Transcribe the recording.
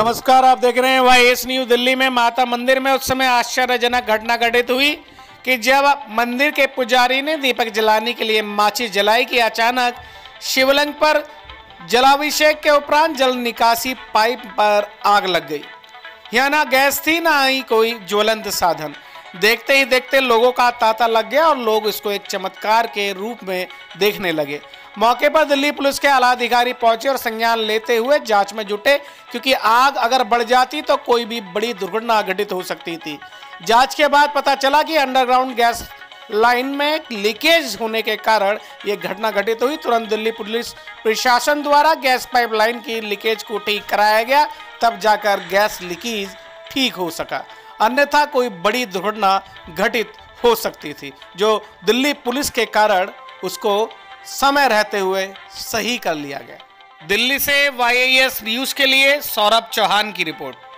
नमस्कार, आप देख रहे हैं वाईएस न्यूज। दिल्ली में माता मंदिर में उस समय आश्चर्यजनक घटना घटित हुई कि जब मंदिर के पुजारी ने दीपक जलाने के लिए माचिस जलाई कि अचानक शिवलिंग पर जलाभिषेक के उपरांत जल निकासी पाइप पर आग लग गई। यहाँ ना गैस थी ना ही कोई ज्वलंत साधन। देखते ही देखते लोगों का तांता लग गया और लोग इसको एक चमत्कार के रूप में देखने लगे। मौके पर दिल्ली पुलिस के आला अधिकारी पहुंचे और संज्ञान लेते हुए जांच में जुटे, क्योंकि आग अगर बढ़ जाती तो कोई भी बड़ी दुर्घटना घटित हो सकती थी। जांच के बाद पता चला कि अंडरग्राउंड गैस लाइन में लीकेज होने के कारण यह घटना घटित हुई। तुरंत दिल्ली पुलिस प्रशासन द्वारा गैस पाइपलाइन की लीकेज को ठीक कराया गया, तब जाकर गैस लीकेज ठीक हो सका, अन्यथा कोई बड़ी दुर्घटना घटित हो सकती थी, जो दिल्ली पुलिस के कारण उसको समय रहते हुए सही कर लिया गया। दिल्ली से वाईएस न्यूज के लिए सौरभ चौहान की रिपोर्ट।